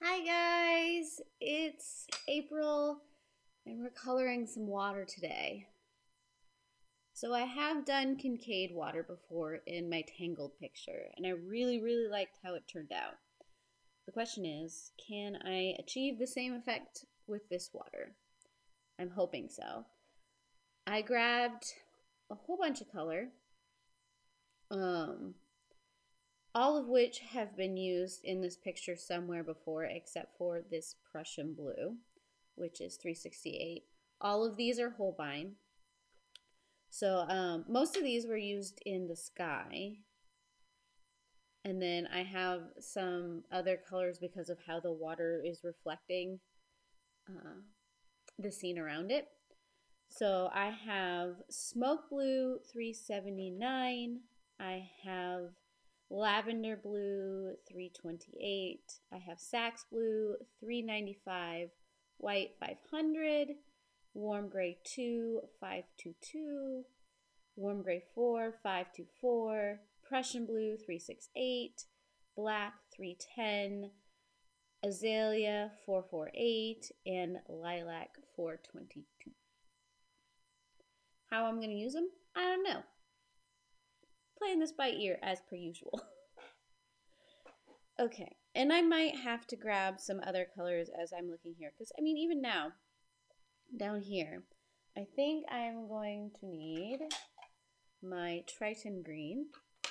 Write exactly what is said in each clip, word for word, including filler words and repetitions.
Hi guys, it's April and we're coloring some water today. So I have done Kincaid water before in my Tangled picture and I really really liked how it turned out. The question is, can I achieve the same effect with this water? I'm hoping so. I grabbed a whole bunch of color, um, all of which have been used in this picture somewhere before except for this Prussian blue, which is three sixty-eight. All of these are Holbein. So um, most of these were used in the sky. And then I have some other colors because of how the water is reflecting uh, the scene around it. So I have Smoke Blue three seventy-nine. I have Lavender Blue three twenty-eight. I have Sax Blue three ninety-five. White five hundred. Warm Gray two five twenty-two. Warm Gray four five twenty-four. Prussian Blue three sixty-eight. Black three ten. Azalea four forty-eight. And Lilac four twenty-two. How I'm going to use them? I don't know. Playing this by ear as per usual. Okay, and I might have to grab some other colors as I'm looking here. Because, I mean, even now, down here, I think I'm going to need my Triton green.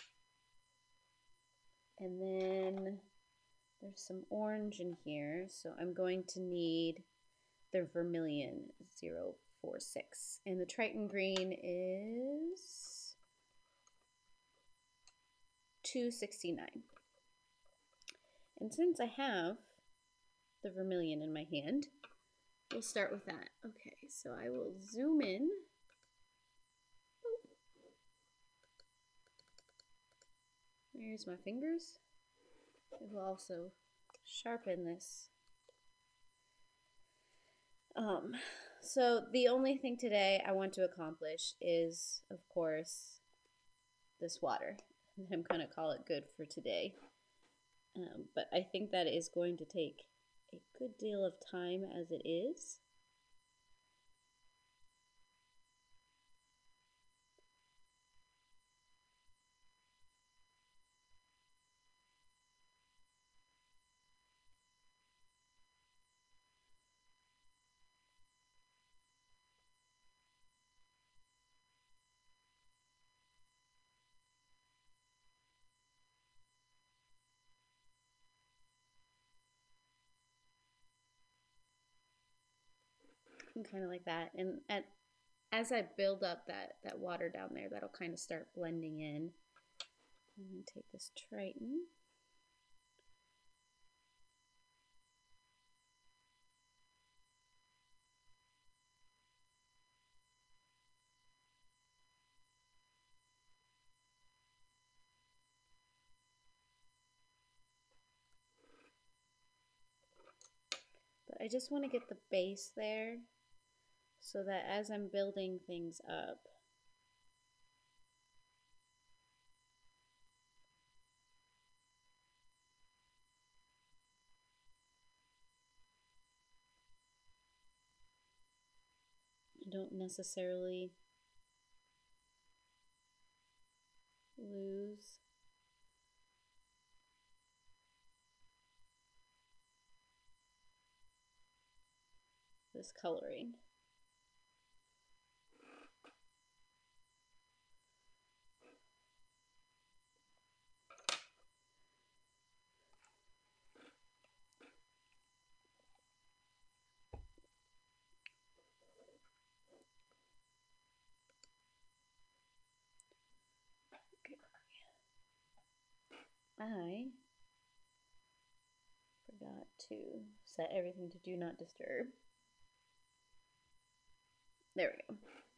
And then there's some orange in here. So I'm going to need the Vermilion zero four six. And the Triton green is two sixty-nine. And since I have the Vermilion in my hand, we'll start with that. Okay, so I will zoom in. There's my fingers. It will also sharpen this. Um, so the only thing today I want to accomplish is, of course, this water. I'm going to call it good for today. Um, but I think that is going to take a good deal of time as it is. And kind of like that. And at, as I build up that, that water down there, that'll kind of start blending in. I'm going to take this Triton. But I just want to get the base there so that as I'm building things up, I don't necessarily lose this coloring. I forgot to set everything to do not disturb. There we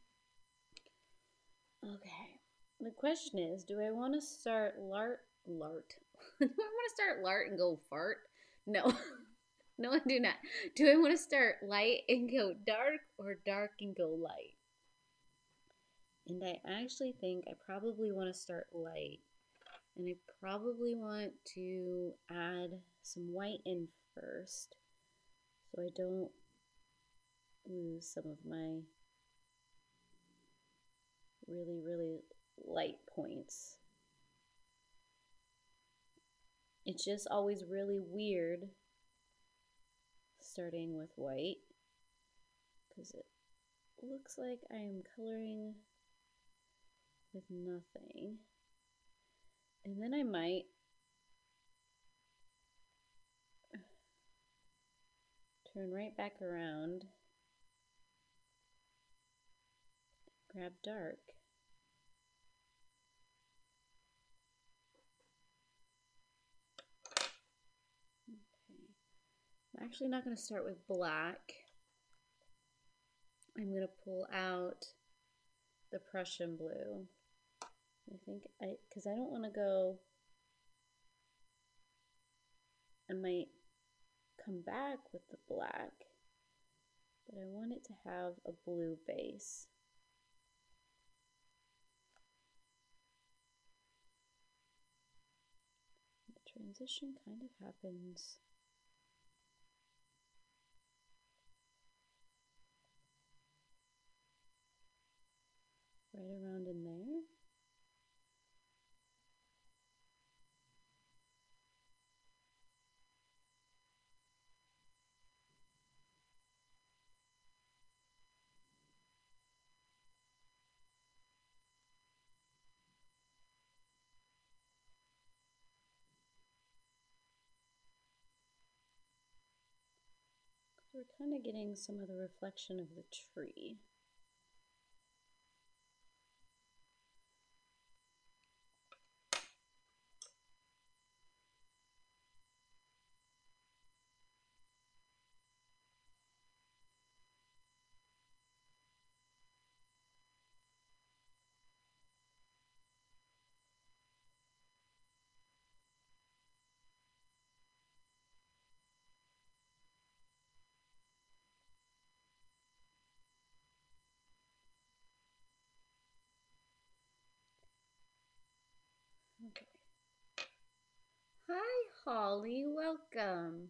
go. Okay. The question is, do I want to start lart, lart? do I want to start lart and go fart? No. no, I do not. Do I want to start light and go dark or dark and go light? And I actually think I probably want to start light And I probably want to add some white in first so I don't lose some of my really, really light points. It's just always really weird starting with white because it looks like I am coloring with nothing. And then I might turn right back around, grab dark. Okay. I'm actually not going to start with black. I'm going to pull out the Prussian blue. I think I, because I don't want to go, I might come back with the black, but I want it to have a blue base. The transition kind of happens right around in there. We're kind of getting some of the reflection of the tree. Okay. Hi, Holly. Welcome.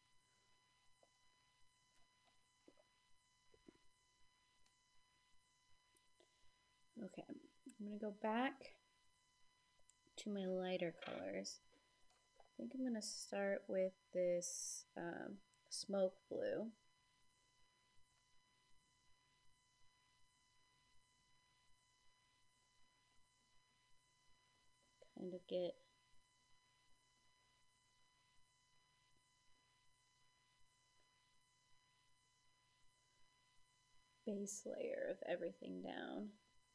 Okay, I'm going to go back to my lighter colors. I think I'm going to start with this um, smoke blue. Kind of get base layer of everything down.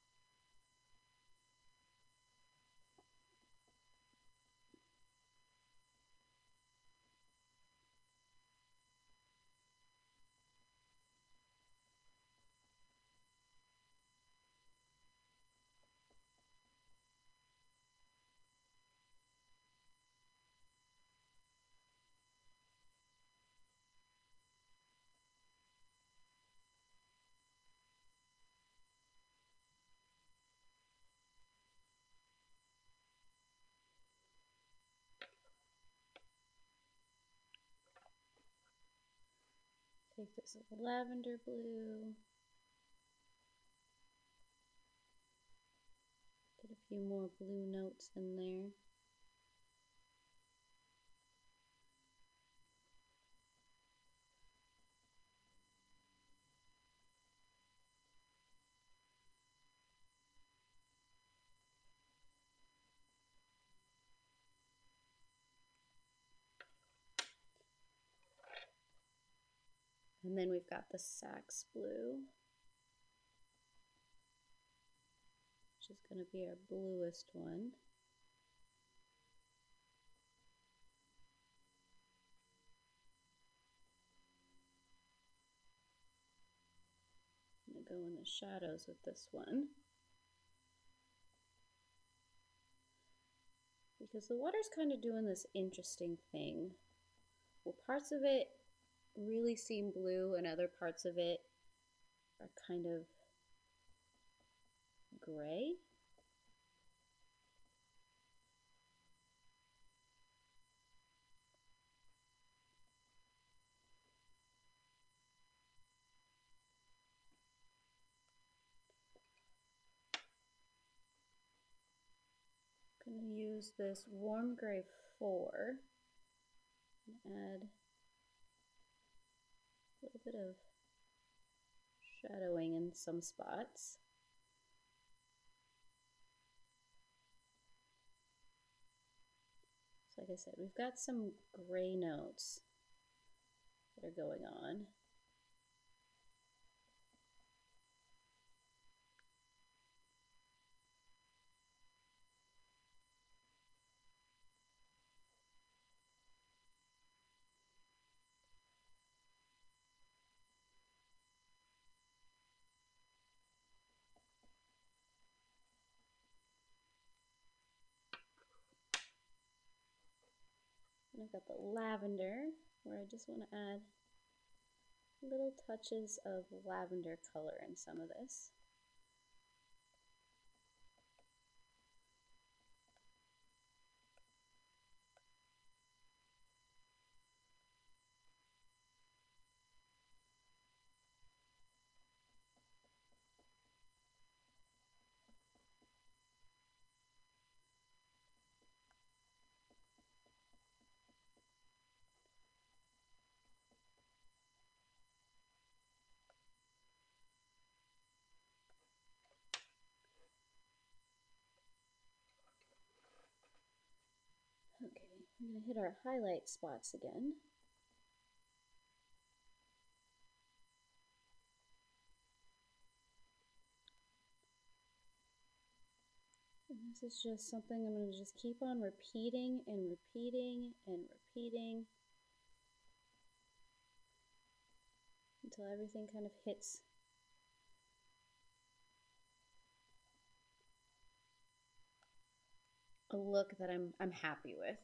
Take this lavender blue. Get a few more blue notes in there. And then we've got the Sax blue, which is going to be our bluest one. I'm going to go in the shadows with this one. Because the water's kind of doing this interesting thing. Well, parts of it really seem blue and other parts of it are kind of gray. use this warm gray four and add a little bit of shadowing in some spots. So like I said, we've got some gray notes that are going on. And I've got the lavender, where I just want to add little touches of lavender color in some of this. Okay, we're going to hit our highlight spots again. And this is just something I'm going to just keep on repeating and repeating and repeating until everything kind of hits a look that I'm, I'm happy with.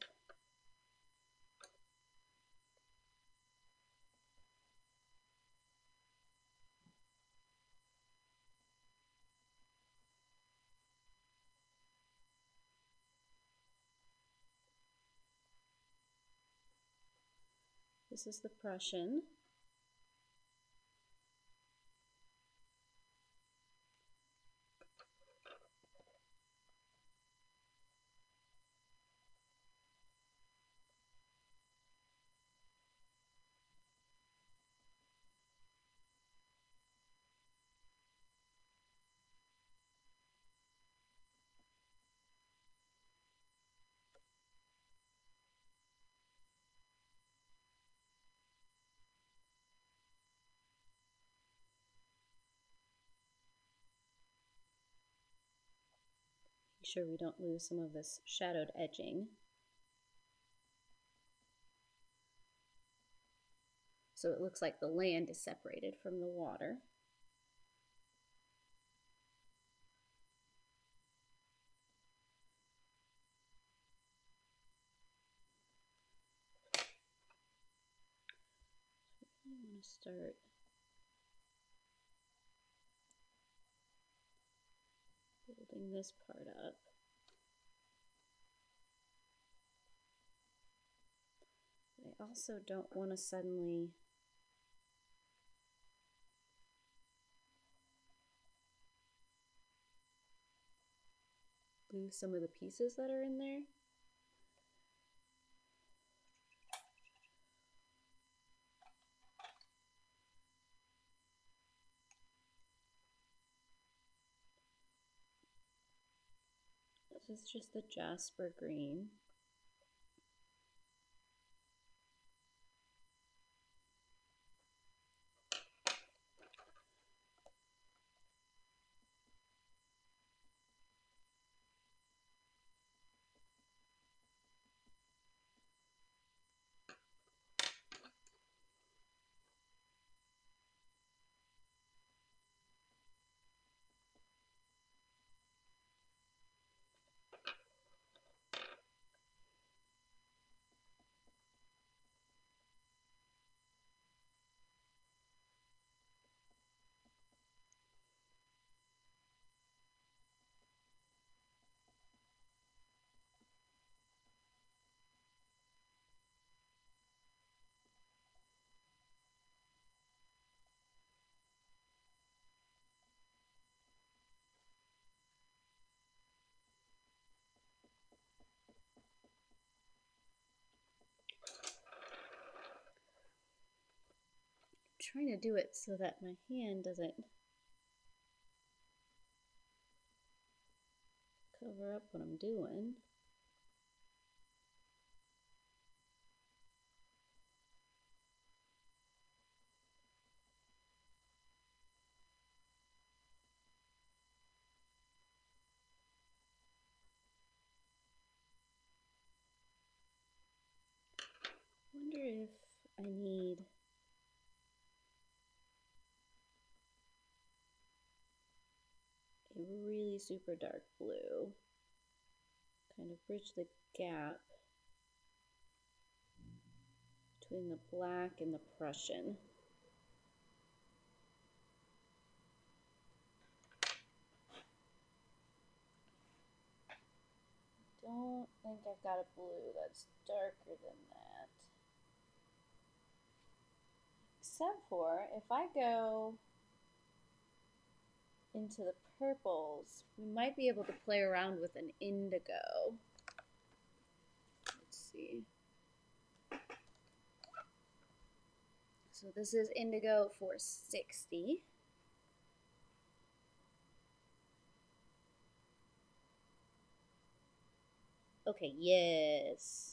This is the Prussian. Make sure we don't lose some of this shadowed edging. So it looks like the land is separated from the water. I really want to start building this part up. But I also don't want to suddenly lose some of the pieces that are in there. This is just the Jasper green. trying to do it so that my hand doesn't cover up what I'm doing. Wonder if I need a really super dark blue, kind of bridge the gap between the black and the Prussian. Don't think I've got a blue that's darker than that. Except for if I go into the purples, we might be able to play around with an indigo. Let's see. So this is indigo for sixty. Okay, yes.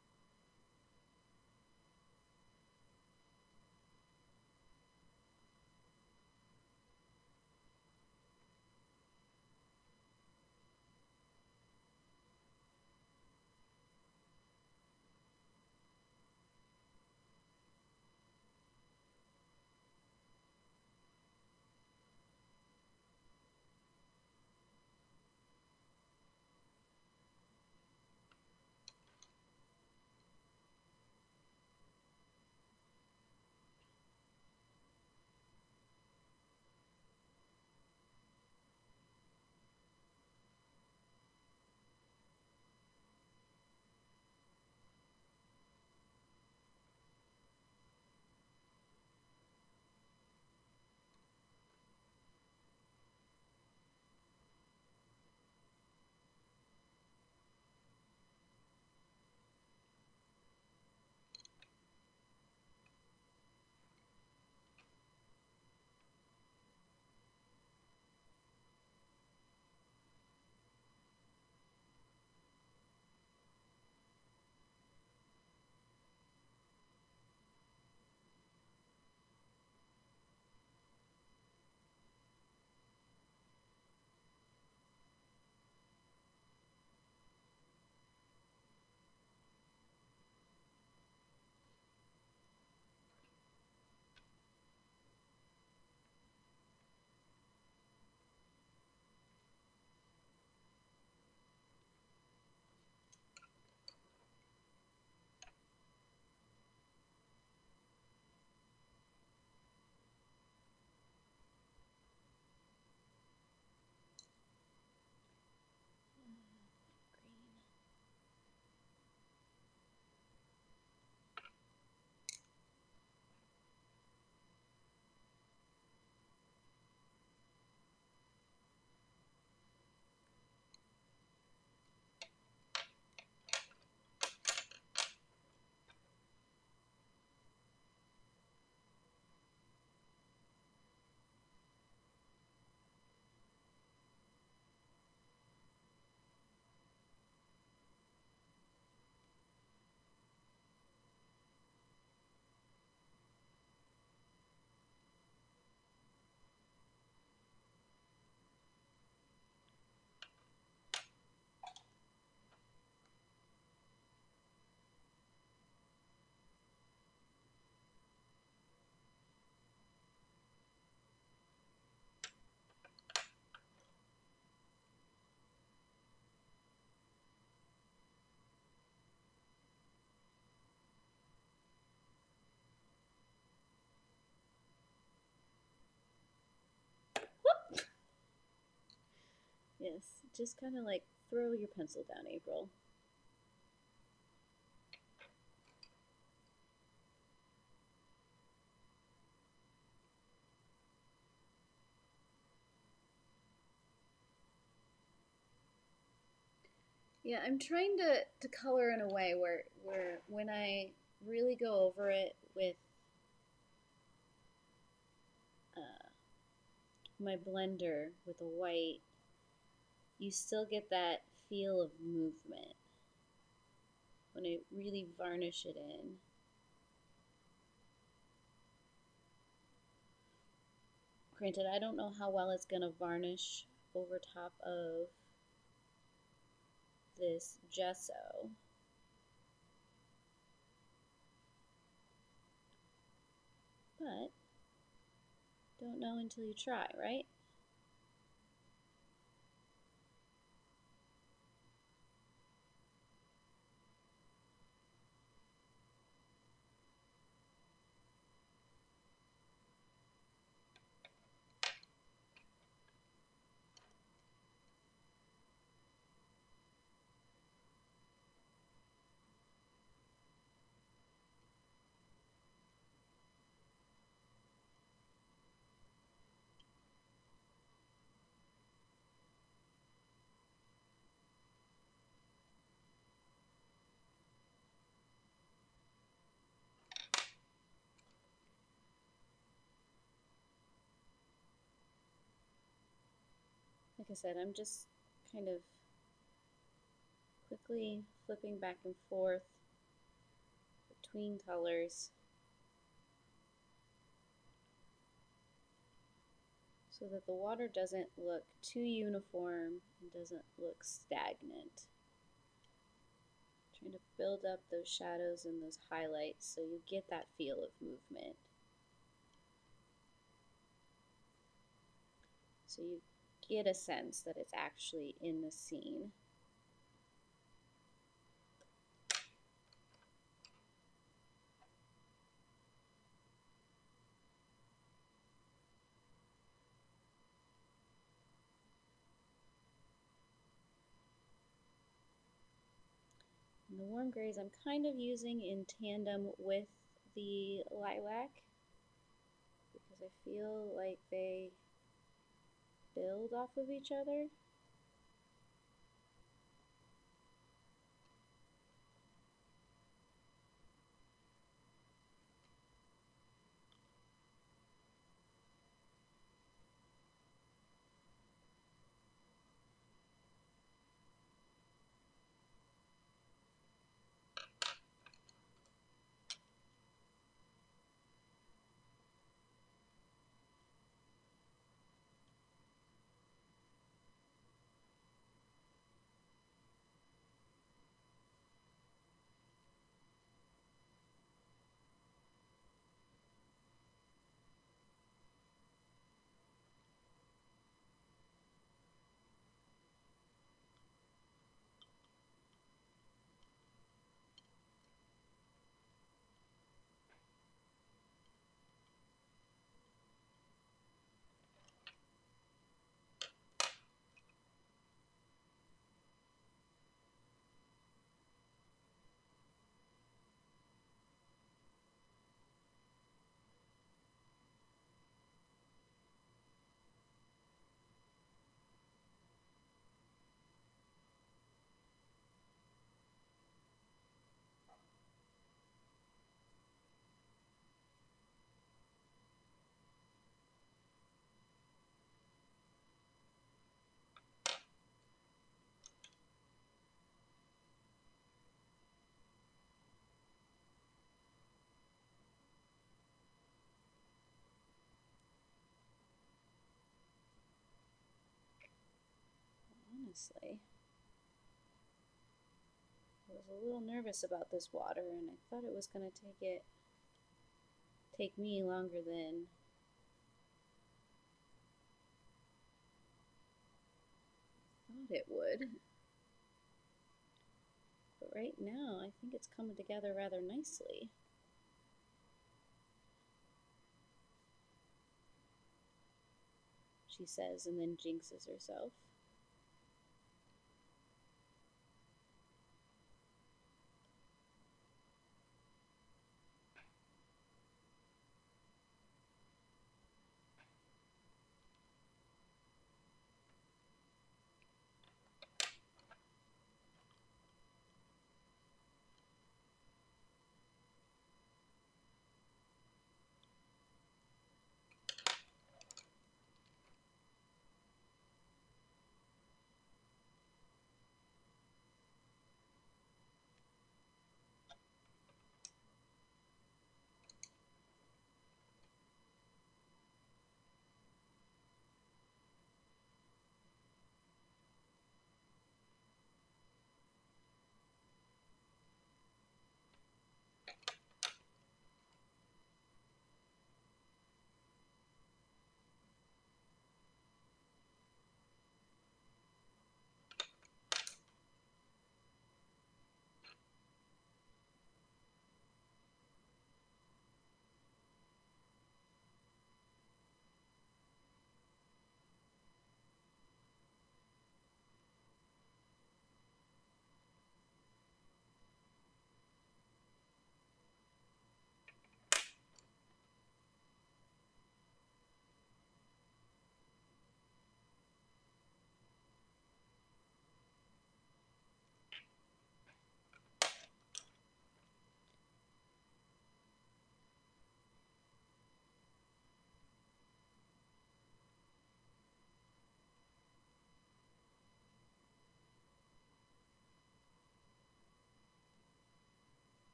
Yes, just kind of like throw your pencil down, April. Yeah, I'm trying to, to color in a way where, where when I really go over it with my blender with the white, you still get that feel of movement when I really varnish it in. Granted, I don't know how well it's going to varnish over top of this gesso. But don't know until you try, right? Like I said, I'm just kind of quickly flipping back and forth between colors so that the water doesn't look too uniform and doesn't look stagnant. Trying to build up those shadows and those highlights so you get that feel of movement. So you get a sense that it's actually in the scene. And the warm grays I'm kind of using in tandem with the lilac because I feel like they build off of each other. Honestly, I was a little nervous about this water and I thought it was going to take it take me longer than I thought it would. But right now I think it's coming together rather nicely. She says and then jinxes herself.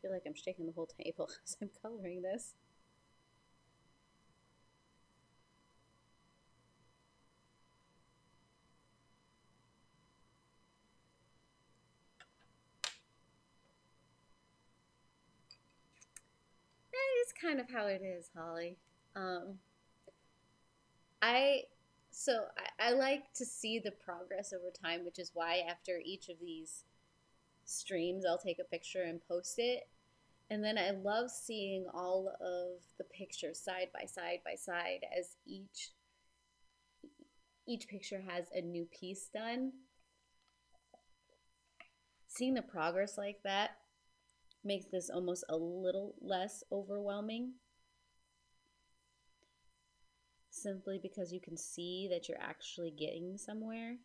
feel like I'm shaking the whole table as I'm coloring this. That is kind of how it is, Holly. Um, I so I, I like to see the progress over time, which is why after each of these streams, I'll take a picture and post it. And then I love seeing all of the pictures side by side by side as each each picture has a new piece done. Seeing the progress like that makes this almost a little less overwhelming, simply because you can see that you're actually getting somewhere.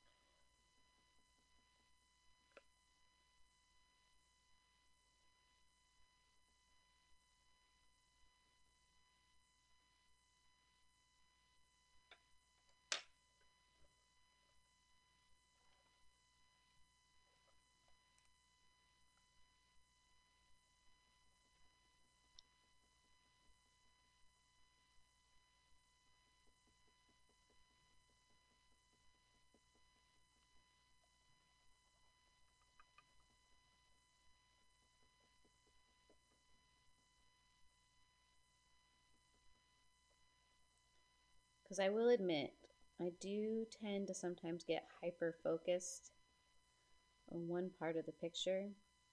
Because I will admit, I do tend to sometimes get hyper focused on one part of the picture,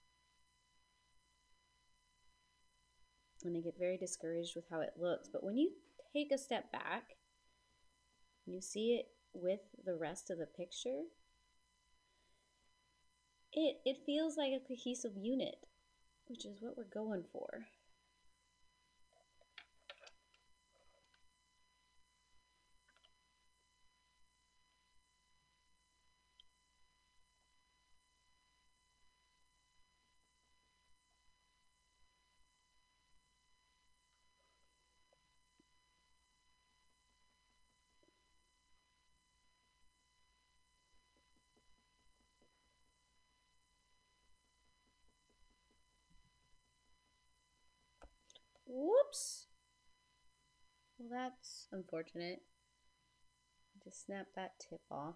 and I get very discouraged with how it looks. But when you take a step back and you see it with the rest of the picture, it, it feels like a cohesive unit, which is what we're going for. Whoops! Well, that's unfortunate. Just snap that tip off.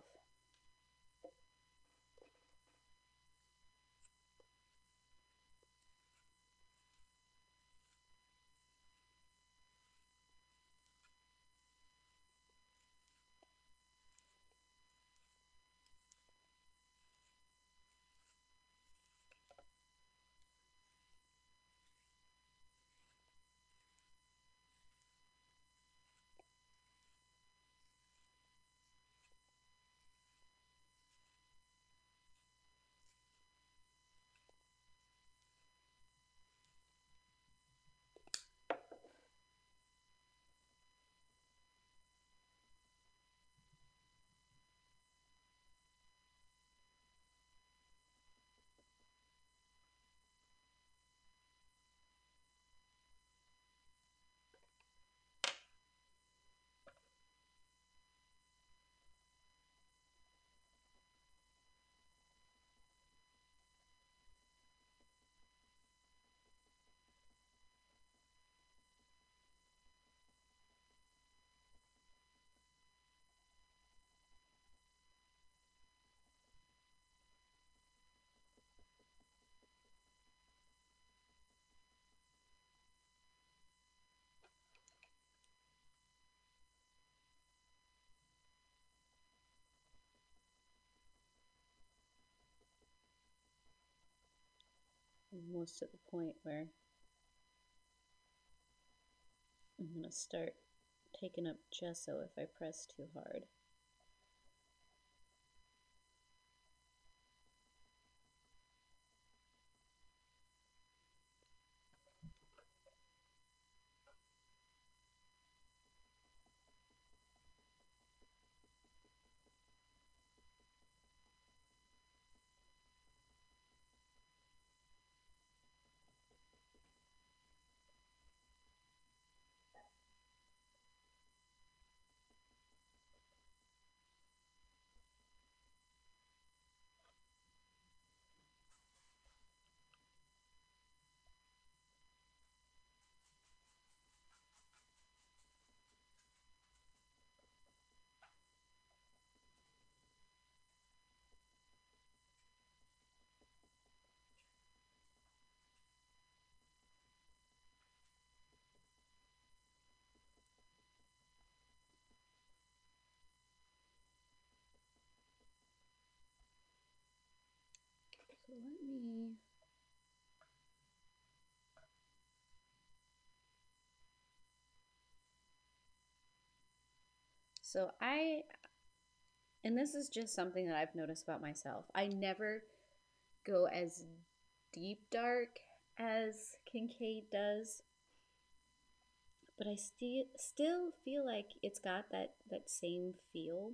Almost at the point where I'm going to start taking up gesso if I press too hard. let me... So I, and this is just something that I've noticed about myself, I never go as deep dark as Kincaid does, but I still still feel like it's got that, that same feel.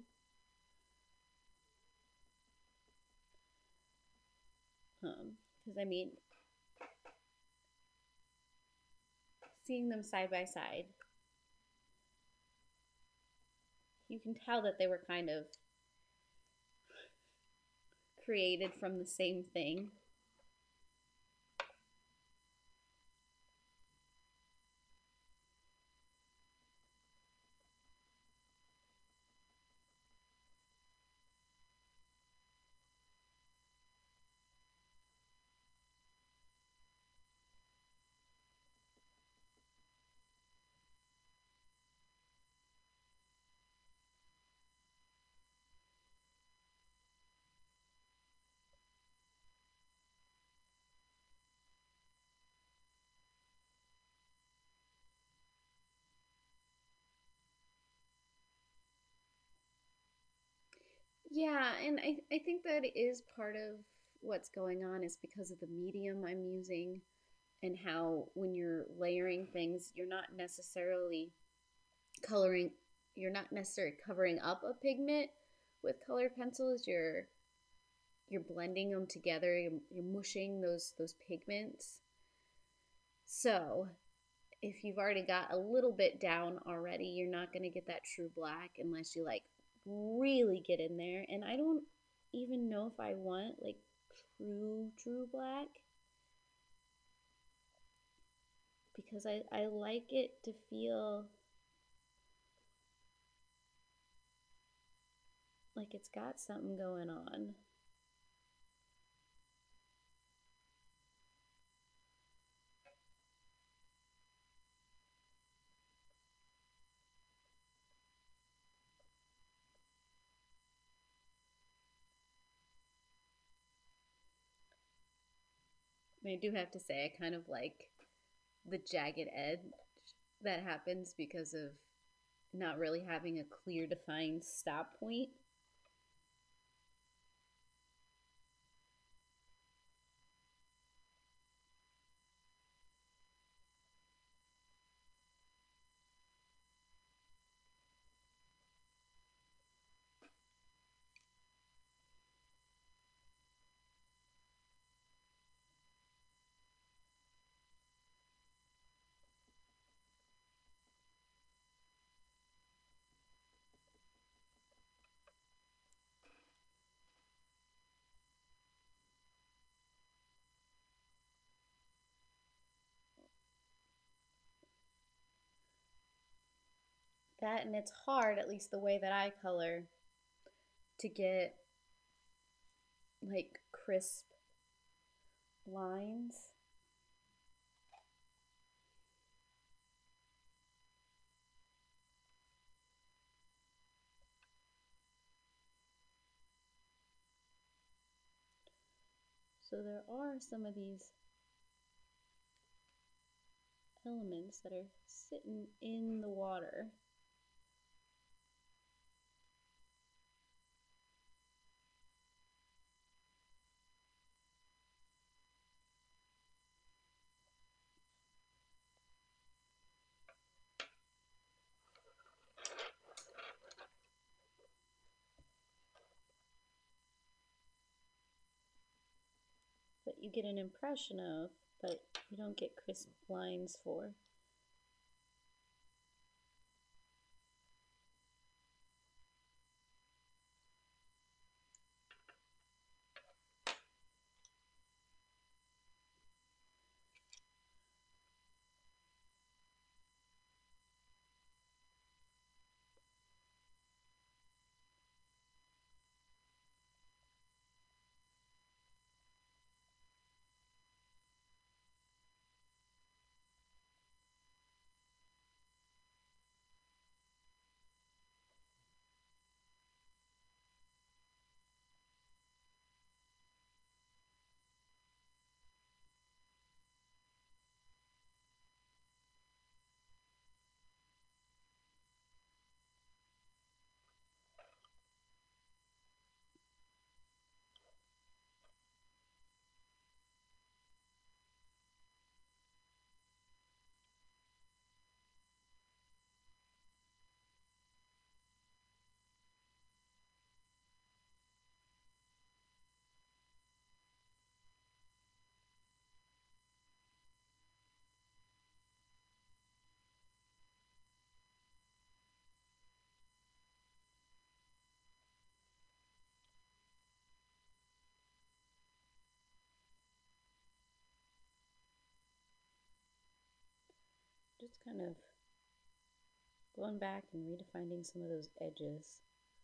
Um, because I mean, seeing them side by side, you can tell that they were kind of created from the same thing. Yeah, and I, I think that is part of what's going on is because of the medium I'm using and how when you're layering things, you're not necessarily coloring, you're not necessarily covering up a pigment with colored pencils. You're you're blending them together. You're, you're mushing those those pigments. So if you've already got a little bit down already, you're not going to get that true black unless you like really get in there. And I don't even know if I want like true, true black because I, I like it to feel like it's got something going on. I do have to say, I kind of like the jagged edge that happens because of not really having a clear defined stop point. That, and it's hard, at least the way that I color, to get like crisp lines. So there are some of these elements that are sitting in the water. That you get an impression of, but you don't get crisp lines for. just kind of going back and redefining some of those edges.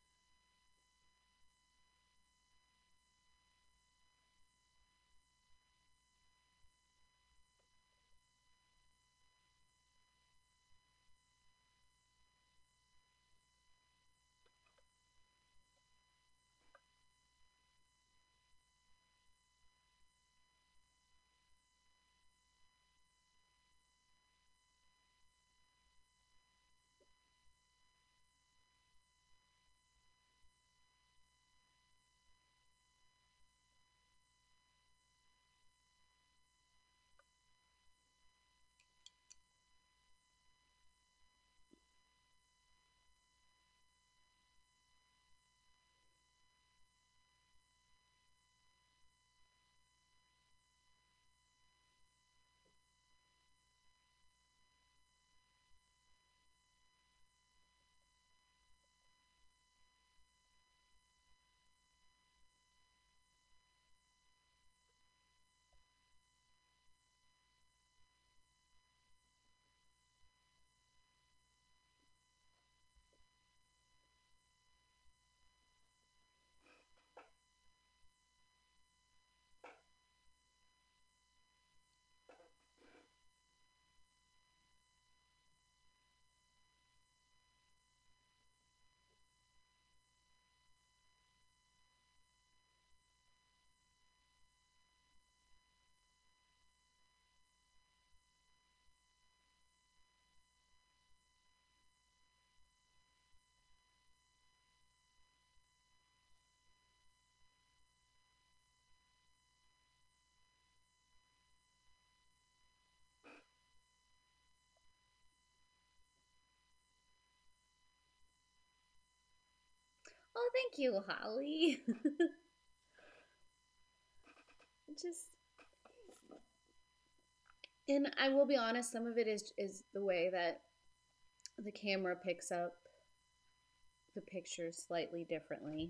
Oh, thank you, Holly. Just, and I will be honest, some of it is is the way that the camera picks up the picture slightly differently.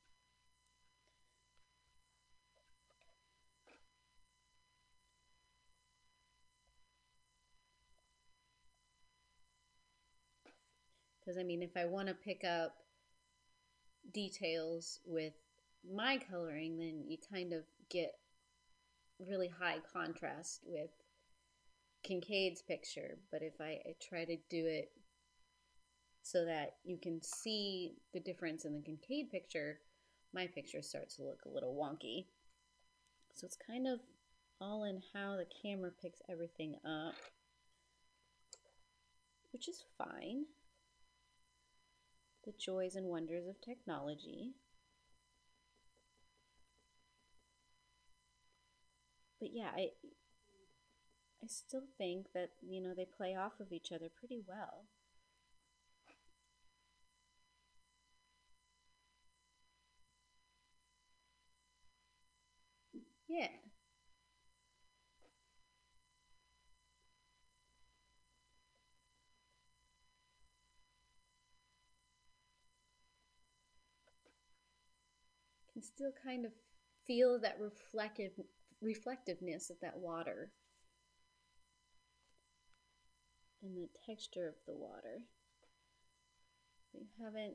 Because I mean, if I want to pick up details with my coloring, then you kind of get really high contrast with Kincaid's picture. But if I, I try to do it so that you can see the difference in the Kincaid picture, my picture starts to look a little wonky. So it's kind of all in how the camera picks everything up, which is fine. The joys and wonders of technology. But yeah, I I still think that, you know, they play off of each other pretty well. Yeah. Can still kind of feel that reflective reflectiveness of that water and the texture of the water. We haven't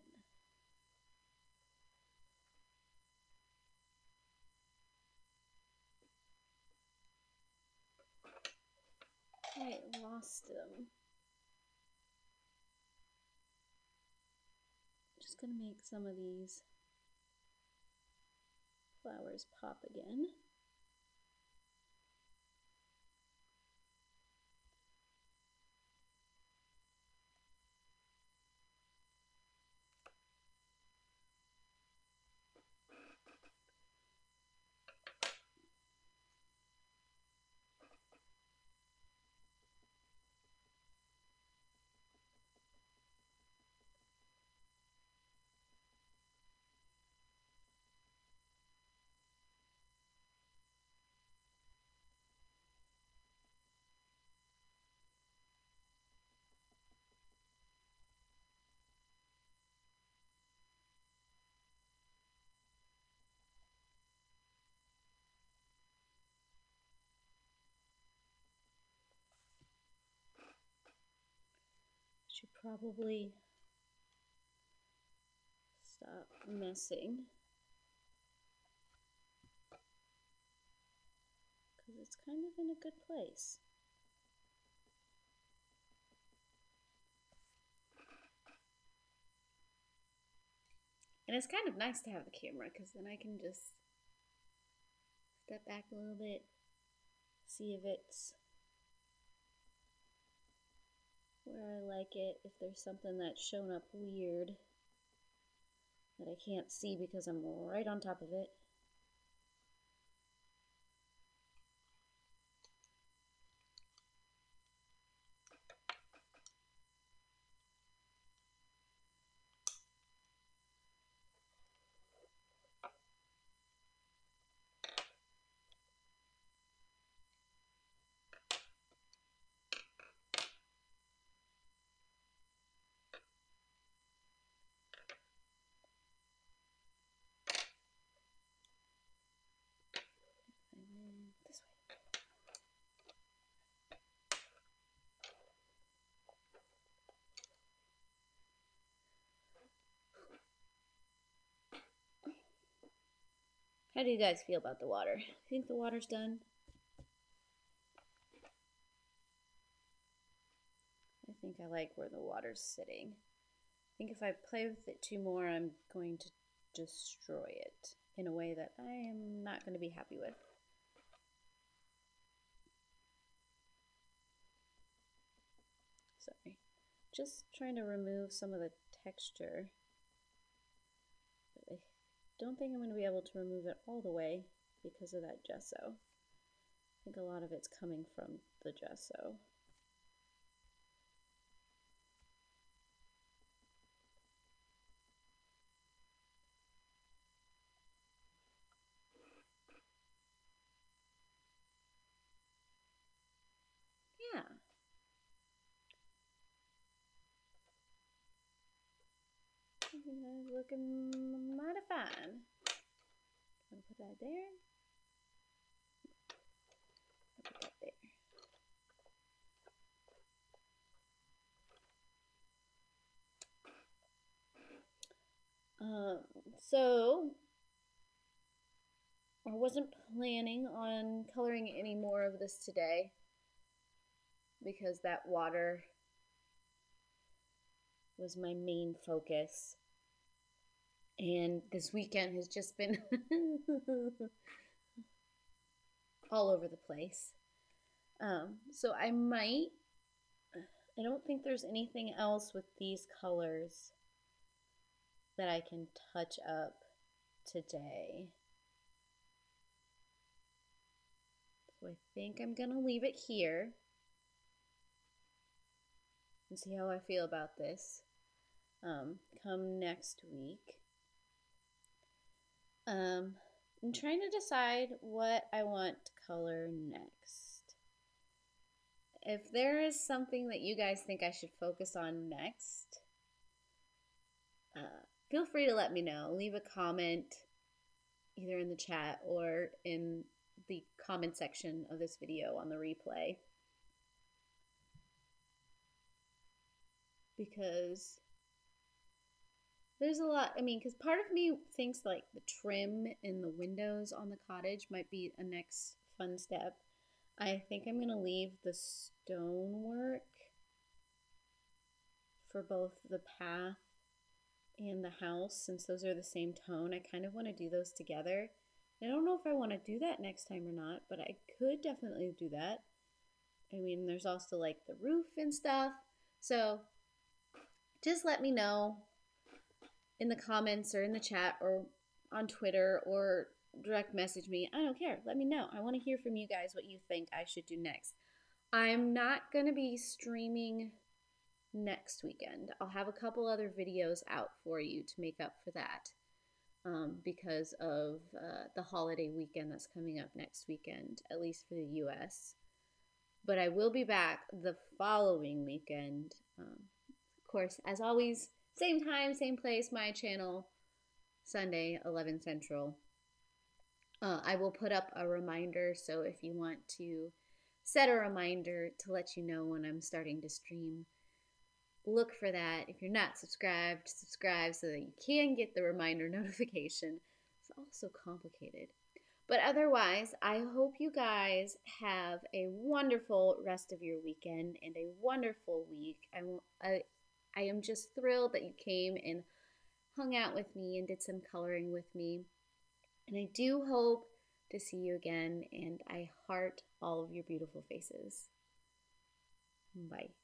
quite lost them. Just gonna make some of these flowers pop again. should probably stop messing because it's kind of in a good place. And it's kind of nice to have the camera because then I can just step back a little bit, see if it's where I like it, if there's something that's shown up weird that I can't see because I'm right on top of it. This way. How do you guys feel about the water? Think the water's done? I think I like where the water's sitting. I think if I play with it too more, I'm going to destroy it in a way that I am not going to be happy with. Sorry. Just trying to remove some of the texture. But I don't think I'm going to be able to remove it all the way because of that gesso. I think a lot of it's coming from the gesso. Yeah. I think that's looking mighty fine. I'm gonna put that there. I'll put that there. Um, so I wasn't planning on coloring any more of this today because that water was my main focus. And this weekend has just been all over the place. Um, so I might, I don't think there's anything else with these colors that I can touch up today. So I think I'm gonna leave it here and see how I feel about this. Um, come next week. Um, I'm trying to decide what I want to color next. If there is something that you guys think I should focus on next, uh, feel free to let me know. Leave a comment either in the chat or in the comment section of this video on the replay. Because there's a lot, I mean, because part of me thinks like the trim in the windows on the cottage might be a next fun step. I think I'm going to leave the stonework for both the path and the house, since those are the same tone. I kind of want to do those together. I don't know if I want to do that next time or not, but I could definitely do that. I mean, there's also like the roof and stuff. So just let me know in the comments or in the chat or on Twitter or direct message me. I don't care. Let me know. I want to hear from you guys what you think I should do next. I'm not going to be streaming next weekend. I'll have a couple other videos out for you to make up for that um, because of uh, the holiday weekend that's coming up next weekend, at least for the U S. But I will be back the following weekend. Um, of course, as always, same time, same place, my channel, Sunday, eleven Central. Uh, I will put up a reminder, so if you want to set a reminder to let you know when I'm starting to stream, look for that. If you're not subscribed, subscribe so that you can get the reminder notification. It's also complicated. But otherwise, I hope you guys have a wonderful rest of your weekend and a wonderful week. I, I, I am just thrilled that you came and hung out with me and did some coloring with me. And I do hope to see you again, and I heart all of your beautiful faces. Bye.